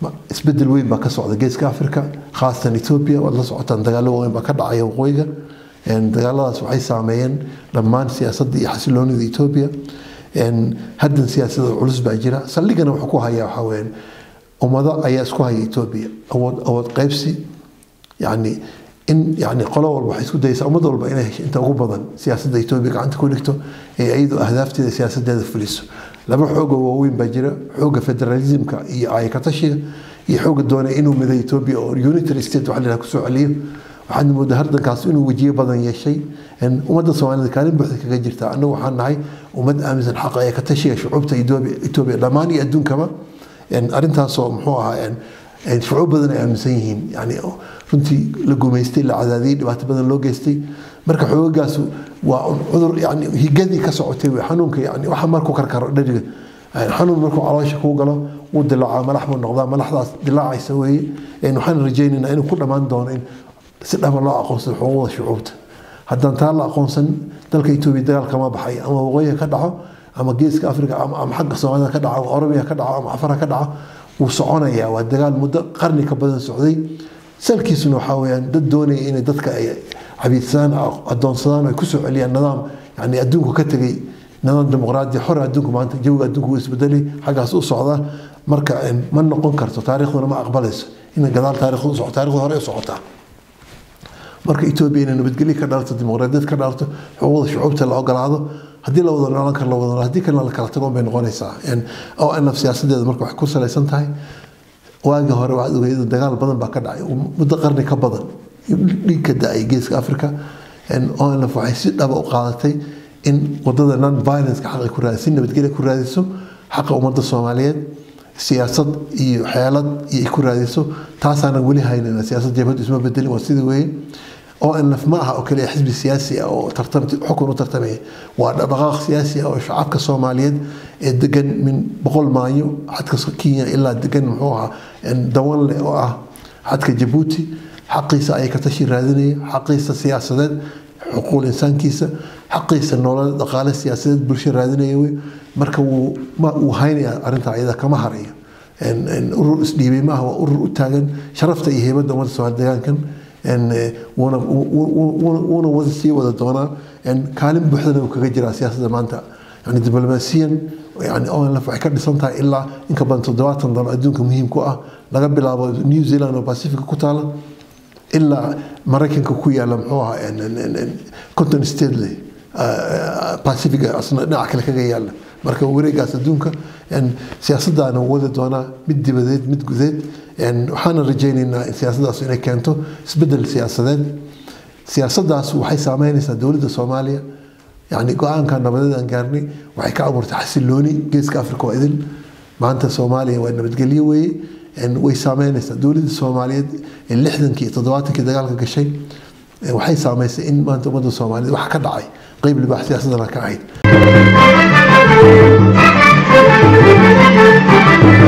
isbedel weyn baa ka socda geeska Afrika khaasatan Ethiopia wala socotaan dagaalo weyn baa ka dhacay waqooyiga dagaaladaas waxay saameeyeen dhammaan siyaasadda iyo xasiloonida Ethiopia haddan siyaasadda culus baa jira saldhigana wuxuu ku hayaa waxa weyn ummada ayaa isku haya Ethiopia awood qaybsi yani in yani qolo walba waxay isku dayaysaa ummad walba inay hesho inta ugu badan siyaasadda Ethiopia gacanta ku dhigto ee ayadu ahdaafteeda siyaasadeeda fuliso laba xoog oo weyn baa jira xooga federalismka iyo ay ka tashiga iyo xooga doonay inuu miday Ethiopia oo unitary state waxa la ku soo celiyo waxaan moodaa hardankaas inuu wajiyo badan yeeshay in ummadda Soomaalida kaalin buuxda kaga jirta anagu waxaan nahay ummad aaminsan xaq ay ka tashiga shucuubta Ethiopia dhammaan iyo adduunkaba arintaas oo muxuu ahaa shucuub badan ay aaminsan yihiin yani runtii la guumeystay la cadaadiyay dhibaato badan loo geystay marka xooggaas waa cudur yani higadii ka socotay xanuunka yani waxa markuu karkaro dhariga xanuun markuu caloosha ku galo uu dilaaca malax buu noqdaa malaxdaas dilaacaysa weeye waxaan rajaynaynaa inuu ku dhamaan doono in si dhaba loo aqoonsado xuquuqda shucuubta haddaan taa la aqoonsan dalka Ethiopia dagaal kama baxay ama waqooyiga ka dhaco ama geeska Afrika ama xagga Soomaalida ka dhaco ama Oromiya ka dhaco ama Afar ka dhaco wuu soconayaa waa dagaal muddo qarni ka badan socday salkiisuna waxa weeyaan dad doonay in dadka ay cabiidsan adoonsadaan ay ku soo celiyaan nidaam yani adduunku ka tagay nidaam dimuqraadi xor adduunku maanta jawiga adduunku isbedelay xagaas u socda marka ma noqon karto taariikhduna ma aqbalayso in gadaal taariikhdu socota taariikhdu hore u socota marka Ethiopia inay nabadgelyo ka dhalto dimuqraadiyad ka dhalto xuquuqda shucuubta la ogolaado haddii la wada noolaan karo la wada haddii kalena la kala tago bay noqonaysaa oo aan siyaasadeeda marka wax ku salaysan tahay waagi hore waxa ogeeyay dagaal badan baa ka dhacay muddo qarni ka badan dhiig ka dhacay geeska Afrika oo aan waxay si dhab u qaadatay in wadada non violence ka xaq ku raadsin nabadgelyo ku raadiso xaqa ummadda Soomaaliyeed siyaasad iyo xeelad iyo ku raadiso taasana wali haynana siyaasad jabhad isma bedelin waa sidii weey oo aan ma aha oo kaliya xisbi siyaasi oo tartamti xukun u tartamay waa dhaqaaq siyaasi oo shacabka Soomaaliyeed ee degan min 100 maayo xadka Kenya ilaa degan muxuu ahaa dawan leh oo ah xadka Djibouti xaqiisa ay ka tashi raadinaya xaqiisa siyaasadeed xuquuq insaankiisa xaqiisa nolol dhaqaale siyaasadeed bulshada raadinaya marka uu haynaya arinta ayada kama harayo urur isdhiibay ma aha urur u taagan sharafta iyo heybadda ummadda Soomaaliyeed وانا وظيفتي ولا دونا كالم بحثنا وكجرا سياسة مانتا يعني دبلوماسيا يعني أول لفع كذا سنتها إلا إنك بنتدوات تنظر أدونك مهم كوه لقبل على نيوزيلاند وباسيفيك كوتالا إلا مراكن كويا لمحوها كنت نستدلي باسيفيك أصلا نعكل كجيال marka wareegaas adduunka siyaasadana wada doona mid dibadeed mid gudeed waxaan rajaynaynaa in siyaasadaas inay keento isbedel siyaasadeed siyaasadaas waxay saameynaysaa dawladda Soomaaliya yani go'aanka nabadeed aan gaarnay waxay ka abuurtay xasilooni geeska Afrika oo idil maanta Soomaaliya waa nabadgelyo way saameynaysaa dawladda Soomaaliyeed ee 60kii 70kii dagaalka gashay waxay saameysay in maanta ummadda Soomaaliyeed wax ka dhacay qayb libaax siyaasadana ka ahayd